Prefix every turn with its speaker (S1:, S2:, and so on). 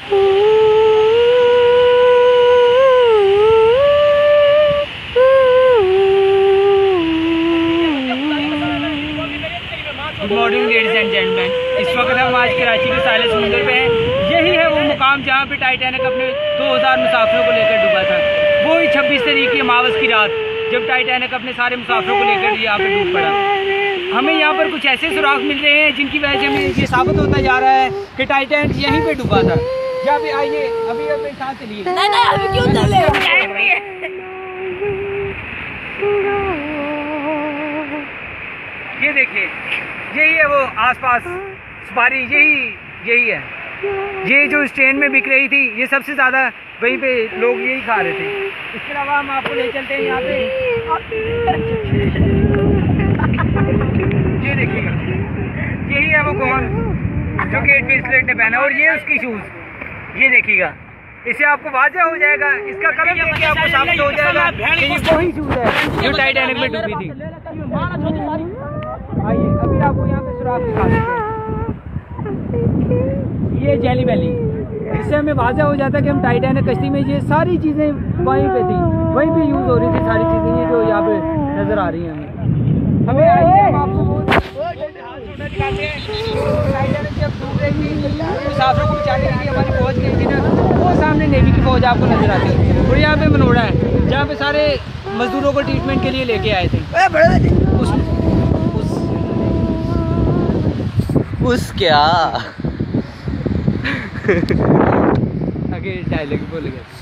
S1: Good morning ladies and gentleman, इस वक्त हम आज कराची के साहिल समुंदर पे हैं। यही है वो मुकाम जहाँ पे टाइटैनिक अपने 2000 मुसाफिरों को लेकर डूबा था। वो ही 26 तारीख की अमावस की रात जब टाइटैनिक अपने सारे मुसाफिरों को लेकर यहाँ पे डूब पड़ा। हमें यहाँ पर कुछ ऐसे सुराग मिल रहे हैं जिनकी वजह से हमें ये साबित होता जा रहा है कि टाइटैनिक यहीं पे डूबा था। यहाँ पे आइए, अभी अभी साथ चलिए। ये देखिए, यही है वो आसपास सुपारी, यही है। ये जो इस ट्रेन में बिक रही थी, ये सबसे ज़्यादा वहीं पे लोग यही खा रहे थे। इसके अलावा हम आपको ले चलते हैं यहाँ पे। ये देखिएगा, यही है वो कौन जो केट विंसलेट ने पहना, और ये उसकी शूज़। ये देखिएगा, इससे आपको वाज़ह हो जाएगा, इसका कलर देख के आपको साबित हो जाएगा कि ये वही शूज़ है जो टाइटैनिक में डूबी थी। आइए, अभी आपको यहाँ पे सुराग दिखा देते हैं। ये जेली वैली, इससे हमें वाज़ह हो जाता है कि हम टाइटैनिक कश्ती में, ये सारी चीज़ें वहीं पे थी, वहीं पे यूज़ हो रही थी सारी चीज़ें, ये जो यहाँ पे नज़र आ रही हैं हमें। आइए, हम आपको टाइटैनिक जब डूब रही थी, मुसाफिरों को बचाने के लिए हमारी फौज गई थी ना, वो सामने नेवी की फौज आपको नज़र आती है। और यहाँ पे मनोड़ा है जहाँ पे सारे मजदूरों को ट्रीटमेंट के लिए लेके आए थे।
S2: उस क्या
S1: आगे डायलॉग बोल गया।